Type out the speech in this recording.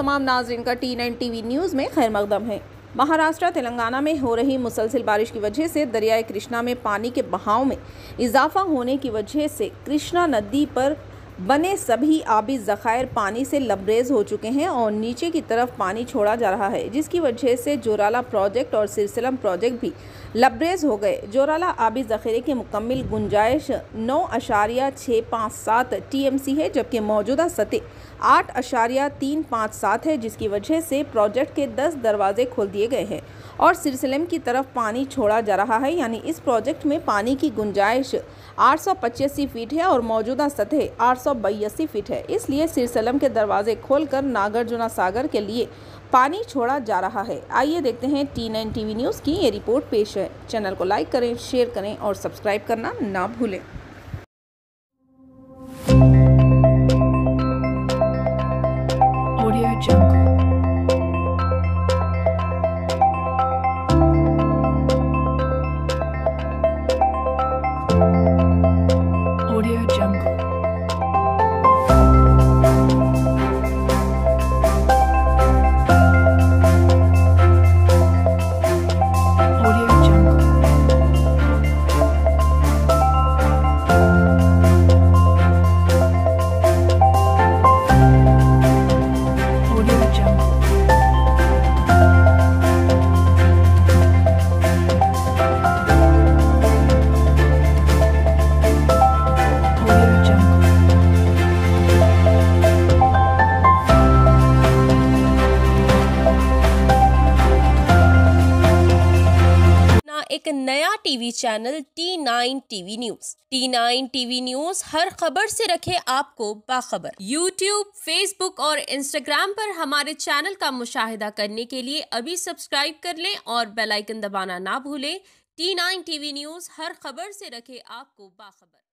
तमाम नाज़रीन का T9 टीवी न्यूज़ में खैर मकदम है। महाराष्ट्र तेलंगाना में हो रही मुसलसल बारिश की वजह से दरियाए कृष्णा में पानी के बहाव में इजाफा होने की वजह से कृष्णा नदी पर बने सभी आबी ज़खायर पानी से लबरेज हो चुके हैं और नीचे की तरफ पानी छोड़ा जा रहा है, जिसकी वजह से जोराला प्रोजेक्ट और सिरसिलम प्रोजेक्ट भी लबरेज हो गए। जोराला आबी ज़ख़ीरे की मुकम्मल गुंजाइश 9.657 TMC है, जबकि मौजूदा सतह 8.357 है, जिसकी वजह से प्रोजेक्ट के 10 दरवाजे खोल दिए गए हैं और सिरसिलम की तरफ पानी छोड़ा जा रहा है। यानी इस प्रोजेक्ट में पानी की गुंजाइश 885 फीट है और मौजूदा सतह 882 फीट है। इसलिए सिरसिलम के दरवाजे खोलकर नागार्जुना सागर के लिए पानी छोड़ा जा रहा है। आइए देखते हैं T9 टीवी न्यूज़ की ये रिपोर्ट पेश है। चैनल को लाइक करें, शेयर करें और सब्सक्राइब करना ना भूलें। Audio Jungle. Audio Jungle. Audio Jungle. Audio Jungle. Audio Jungle. ना एक नया TV channel T9 TV news. T9 TV news हर खबर से रखे आपको बाखबर। YouTube, Facebook और Instagram पर हमारे चैनल का मुशाहिदा करने के लिए अभी सब्सक्राइब कर लें और बेल आइकन दबाना ना भूलें। T9 टीवी न्यूज़ हर खबर से रखे आपको बाखबर।